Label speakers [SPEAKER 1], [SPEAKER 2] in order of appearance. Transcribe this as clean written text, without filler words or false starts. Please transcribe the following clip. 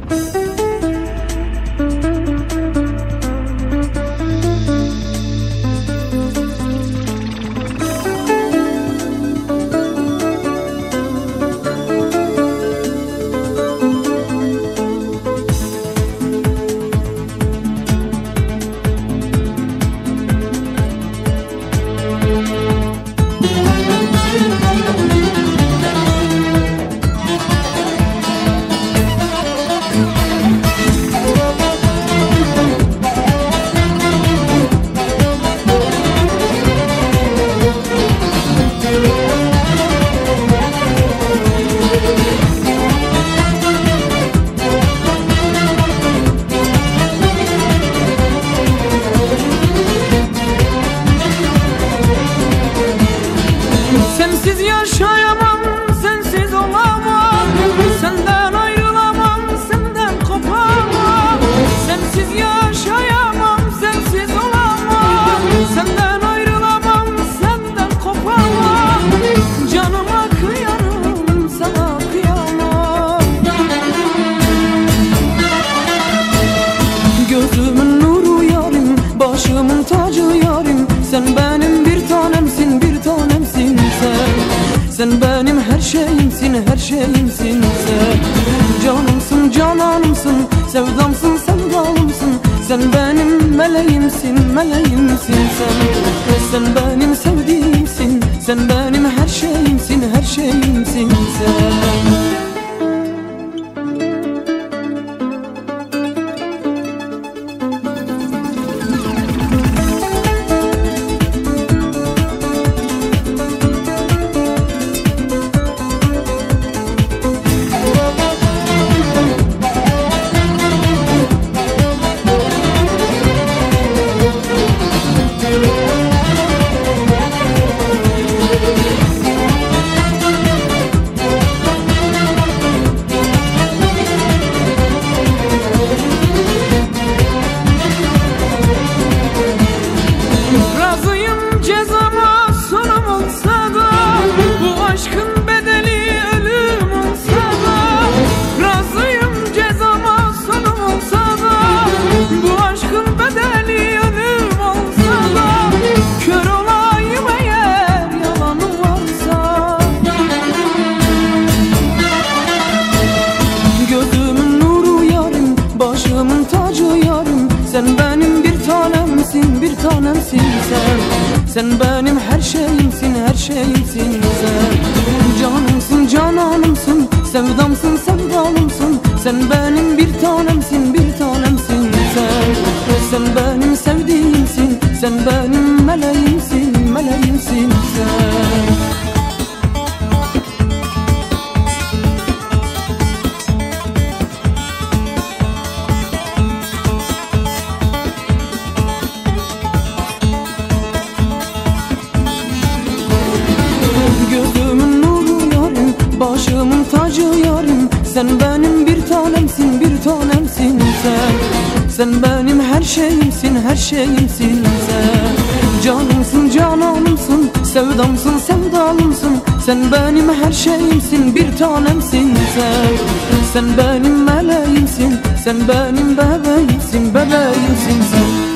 [SPEAKER 1] Sensiz yaşayamam, sensiz olamam, senden ayrılamam, senden kopamam. Sensiz yaşayamam, sensiz olamam, senden ayrılamam, senden kopamam. Canıma kıyarım, sana kıyamam. Gözümün nuru yarim, başımın tacı yarim, sen benim bir tanemsin, bir tanemsin. Sen benim her şeyimsin, her şeyimsin sen. Canımsın, cananımsın, sevdamsın, sevdalımsın. Sen benim meleğimsin, meleğimsin sen. Sen benim sevdiğimsin, sen benim her şeyimsin, her şeyimsin sen. Sen benim bir tanemsin, bir tanemsin sen. Sen benim her şeyimsin, her şeyimsin sen. Canımsın, cananımsın, sevdamsın, sevdalımsın. Sen benim bir tanemsin, bir tanemsin sen. Sen benim sevdiğimsin, sen benim meleğimsin, meleğimsin sen. Gözümün nuru yarim, başımın tacı yarim. Sen benim bir tanemsin, bir tanemsin sen. Sen benim her şeyimsin, her şeyimsin sen. Canımsın, cananımsın, sevdamsın, sevdalımsın. Sen benim her şeyimsin, bir tanemsin sen. Sen benim meleğimsin, sen benim bebeğimsin, bebeğimsin sen.